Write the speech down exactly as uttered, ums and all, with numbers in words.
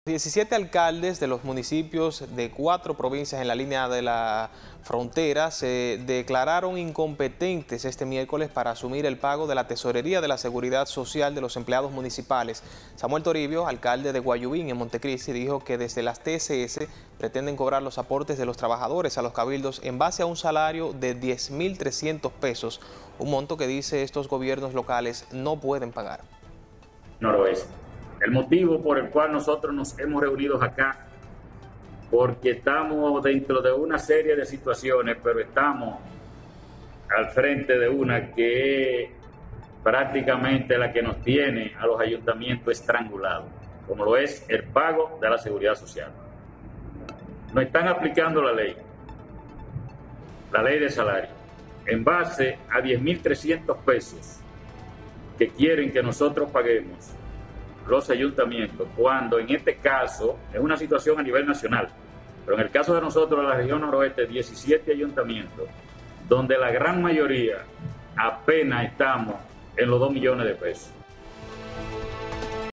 diecisiete alcaldes de los municipios de cuatro provincias en la línea de la frontera se declararon incompetentes este miércoles para asumir el pago de la tesorería de la Seguridad Social de los empleados municipales. Samuel Toribio, alcalde de Guayubín en Montecristi, dijo que desde las T S S pretenden cobrar los aportes de los trabajadores a los cabildos en base a un salario de diez mil trescientos pesos, un monto que dice estos gobiernos locales no pueden pagar. Noroeste. El motivo por el cual nosotros nos hemos reunido acá, porque estamos dentro de una serie de situaciones, pero estamos al frente de una que es prácticamente la que nos tiene a los ayuntamientos estrangulados, como lo es el pago de la seguridad social. No están aplicando la ley, la ley de salario, en base a diez mil trescientos pesos que quieren que nosotros paguemos los ayuntamientos, cuando en este caso es una situación a nivel nacional, pero en el caso de nosotros, de la región noroeste, diecisiete ayuntamientos, donde la gran mayoría apenas estamos en los dos millones de pesos.